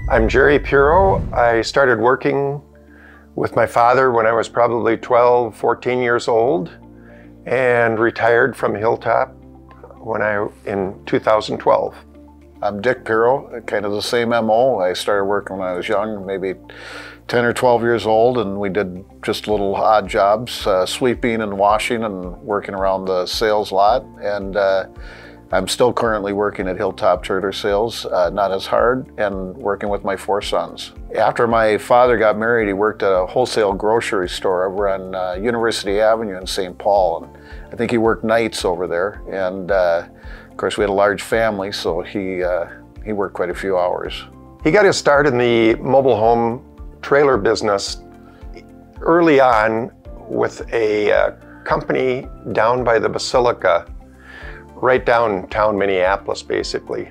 I'm Jerry Piro. I started working with my father when I was probably 12, 14 years old, and retired from Hilltop in 2012. I'm Dick Piro, kind of the same MO. I started working when I was young, maybe 10 or 12 years old, and we did just little odd jobs, sweeping and washing and working around the sales lot. And I'm still currently working at Hilltop Trailer Sales, not as hard, and working with my 4 sons. After my father got married, he worked at a wholesale grocery store over on University Avenue in St. Paul. And I think he worked nights over there. And of course, we had a large family, so he worked quite a few hours. He got his start in the mobile home trailer business early on with a company down by the Basilica, right downtown Minneapolis, basically.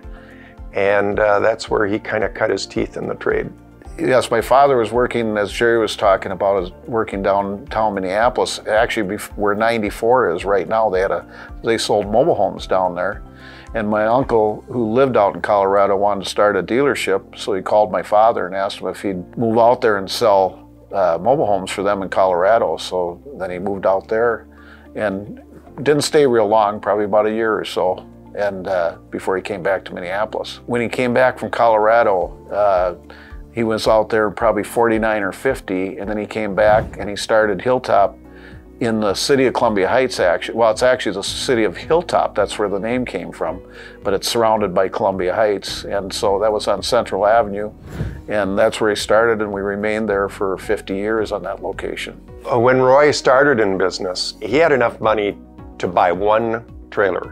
And that's where he kind of cut his teeth in the trade. Yes, my father was working, as Jerry was talking about, is working downtown Minneapolis. Actually, where 94 is right now, they sold mobile homes down there. And my uncle, who lived out in Colorado, wanted to start a dealership, so he called my father and asked him if he'd move out there and sell mobile homes for them in Colorado. So then he moved out there and didn't stay real long, probably about a year or so, and before he came back to Minneapolis. When he came back from Colorado, he was out there probably 49 or 50, and then he came back and he started Hilltop in the city of Columbia Heights, actually. Well, it's actually the city of Hilltop, that's where the name came from, but it's surrounded by Columbia Heights, and so that was on Central Avenue, and that's where he started, and we remained there for 50 years on that location. When Roy started in business, he had enough money to buy 1 trailer.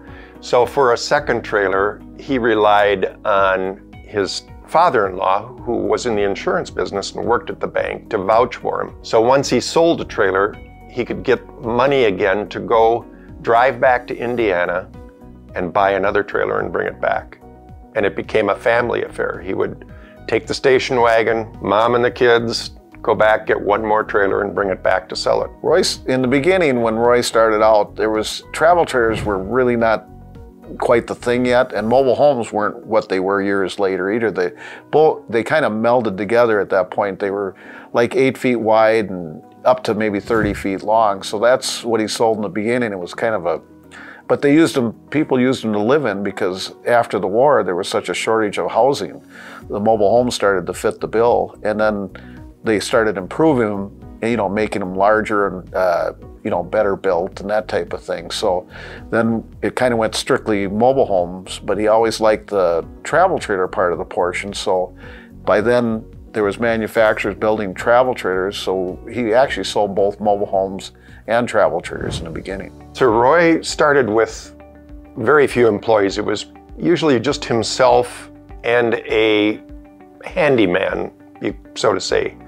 So for a second trailer, he relied on his father-in-law, who was in the insurance business and worked at the bank, to vouch for him. So once he sold a trailer, he could get money again to go drive back to Indiana and buy another trailer and bring it back. And it became a family affair. He would take the station wagon, mom and the kids, go back, get 1 more trailer and bring it back to sell it. Royce, in the beginning, when Roy started out, travel trailers were really not quite the thing yet, and mobile homes weren't what they were years later either. They kind of melded together at that point. They were like 8 feet wide and up to maybe 30 feet long. So that's what he sold in the beginning. It was kind of but people used them to live in, because after the war, there was such a shortage of housing. The mobile homes started to fit the bill, and then they started improving them, making them larger and, better built and that type of thing. So then it kind of went strictly mobile homes, but he always liked the travel trailer part of the portion. So by then there was manufacturers building travel trailers. So he actually sold both mobile homes and travel trailers in the beginning. So Roy started with very few employees. It was usually just himself and a handyman, so to say.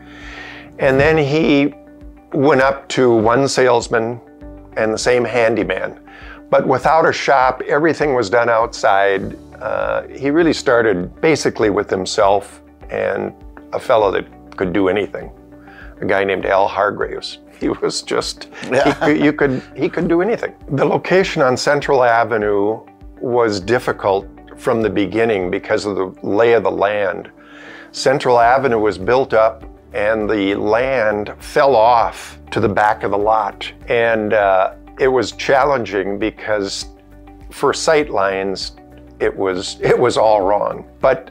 And then he went up to 1 salesman and the same handyman. But without a shop, everything was done outside. He really started basically with himself and a fellow that could do anything, a guy named Al Hargraves. He was just, he could do anything. The location on Central Avenue was difficult from the beginning because of the lay of the land. Central Avenue was built up and the land fell off to the back of the lot. And it was challenging because for sight lines, it was all wrong. But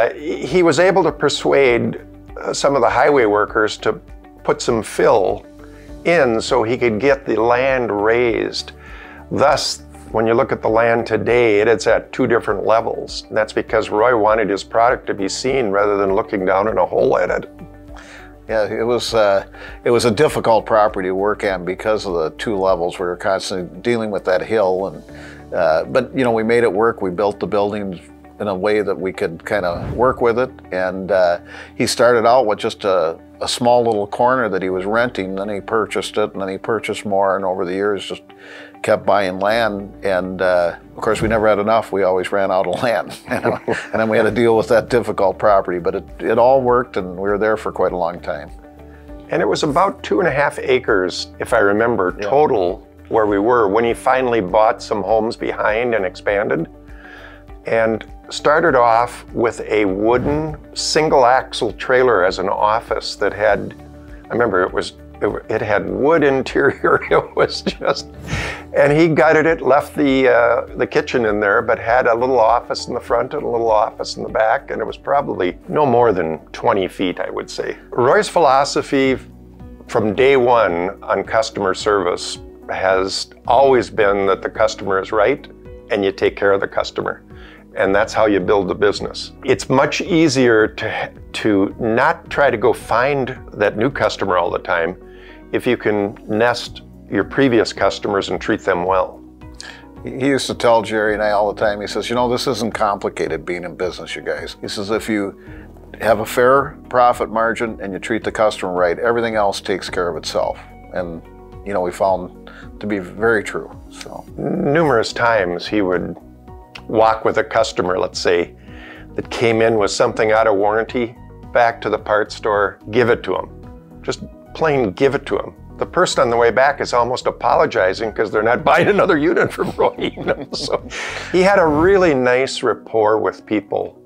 he was able to persuade some of the highway workers to put some fill in so he could get the land raised. Thus, when you look at the land today, it's at 2 different levels. And that's because Roy wanted his product to be seen rather than looking down in a hole at it. Yeah, it was a difficult property to work on because of the 2 levels. We were constantly dealing with that hill, and but we made it work. We built the buildings in a way that we could kind of work with it. And he started out with just a small little corner that he was renting. Then he purchased it, and then he purchased more, and over the years just kept buying land. And of course, we never had enough. We always ran out of land. And then we had to deal with that difficult property. But it all worked, and we were there for quite a long time. And it was about 2.5 acres, if I remember, total where we were when he finally bought some homes behind and expanded. And started off with a wooden single axle trailer as an office that had, I remember it had wood interior. It was just, and he gutted it, left the kitchen in there, but had a little office in the front and a little office in the back, and it was probably no more than 20 feet, I would say. Roy's philosophy from day one on customer service has always been that the customer is right and you take care of the customer. And that's how you build the business. It's much easier to not try to go find that new customer all the time if you can nest your previous customers and treat them well. He used to tell Jerry and I all the time, he says, you know, this isn't complicated being in business, you guys. He says, if you have a fair profit margin and you treat the customer right, everything else takes care of itself. And, you know, we found to be very true, so. Numerous times he would walk with a customer, let's say, that came in with something out of warranty, back to the parts store, give it to them. Just plain give it to them. The person on the way back is almost apologizing because they're not buying another unit from Roy. You know? So he had a really nice rapport with people,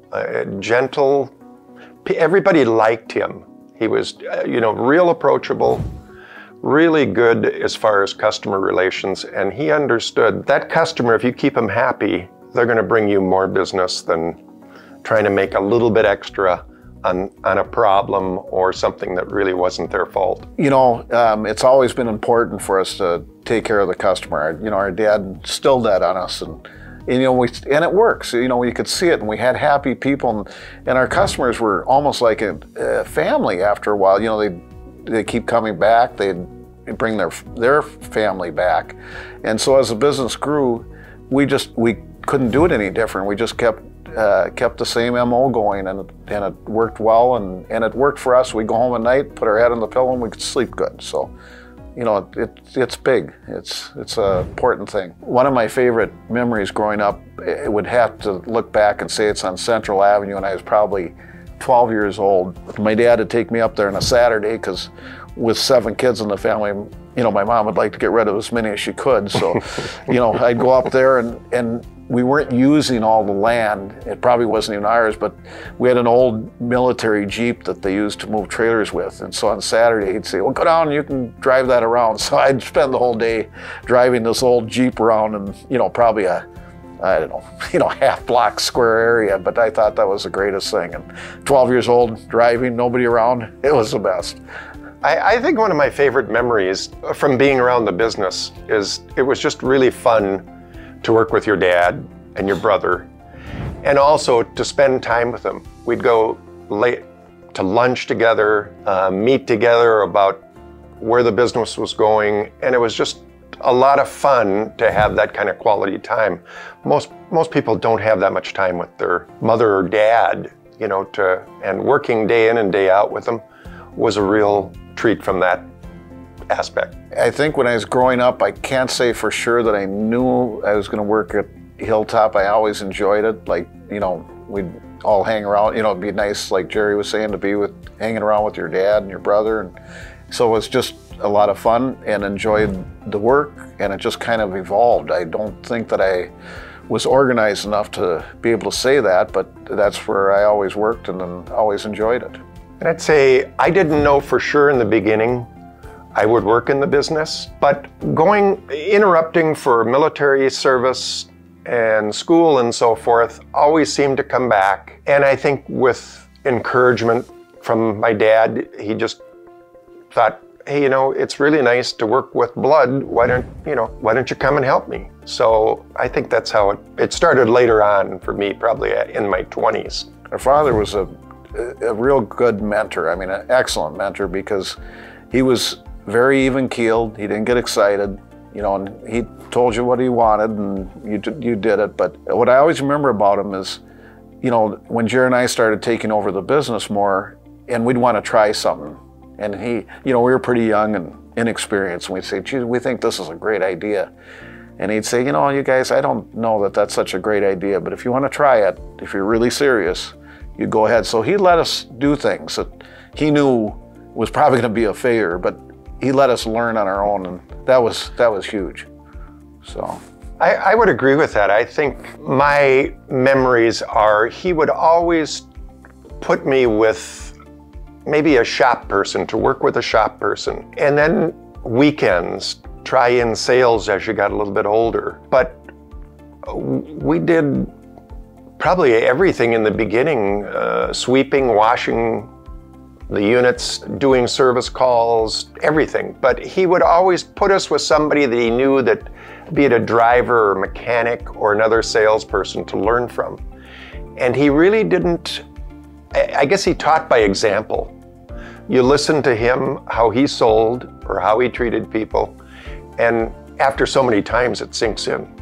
gentle. Everybody liked him. He was, you know, real approachable, really good as far as customer relations, and he understood that customer, if you keep them happy, they're going to bring you more business than trying to make a little bit extra on a problem or something that really wasn't their fault. You know, it's always been important for us to take care of the customer. You know, our dad instilled that on us, and you know, and it works. You know, we could see it, and we had happy people, and our customers were almost like a family after a while. You know, they keep coming back. They bring their family back, and so as the business grew, we couldn't do it any different. We just kept the same MO going, and it worked well, and it worked for us. We'd go home at night, put our head on the pillow, and we could sleep good. So, you know, it's big. It's an important thing. One of my favorite memories growing up, it would have to look back and say it's on Central Avenue, and I was probably 12 years old. My dad would take me up there on a Saturday because with 7 kids in the family, you know, my mom would like to get rid of as many as she could. So, you know, I'd go up there, and we weren't using all the land. It probably wasn't even ours, but we had an old military Jeep that they used to move trailers with. And so on Saturday, he'd say, well, go down and you can drive that around. So I'd spend the whole day driving this old Jeep around in, you know, probably I don't know, you know, half-block square area, but I thought that was the greatest thing. And 12 years old, driving, nobody around, it was the best. I think one of my favorite memories from being around the business is it was just really fun to work with your dad and your brother, and also to spend time with them. We'd go late to lunch together, meet together about where the business was going, and it was just a lot of fun to have that kind of quality time. Most people don't have that much time with their mother or dad, you know, and working day in and day out with them was a real treat from that aspect. I think when I was growing up, I can't say for sure that I knew I was going to work at Hilltop. I always enjoyed it. Like, you know, we'd all hang around. You know, it'd be nice, like Jerry was saying, to be hanging around with your dad and your brother. And so it was just a lot of fun, and enjoyed the work, and it just kind of evolved. I don't think that I was organized enough to be able to say that, but that's where I always worked and then always enjoyed it. And I'd say I didn't know for sure in the beginning I would work in the business, but interrupting for military service and school and so forth always seemed to come back. And I think with encouragement from my dad, he just thought, hey, you know, it's really nice to work with blood. Why don't you come and help me? So I think that's how it started later on for me, probably in my 20s. Our father was a real good mentor. I mean, an excellent mentor, because he was very even-keeled. He didn't get excited, you know, and he told you what he wanted, and you did it. But what I always remember about him is, you know, when Jerry and I started taking over the business more, and we'd want to try something, and he, you know, we were pretty young and inexperienced, and we'd say, gee, we think this is a great idea. And he'd say, you know, you guys, I don't know that that's such a great idea, but if you want to try it, if you're really serious, you go ahead. So he let us do things that he knew was probably going to be a failure, but he let us learn on our own, and that was huge. So I would agree with that. I think my memories are he would always put me with maybe a shop person, to work with a shop person. And then weekends, try in sales as you got a little bit older. But we did probably everything in the beginning, sweeping, washing the units, doing service calls, everything. But he would always put us with somebody that he knew, that be it a driver or mechanic or another salesperson, to learn from. And he really didn't, I guess he taught by example. You listen to him, how he sold or how he treated people, and after so many times it sinks in.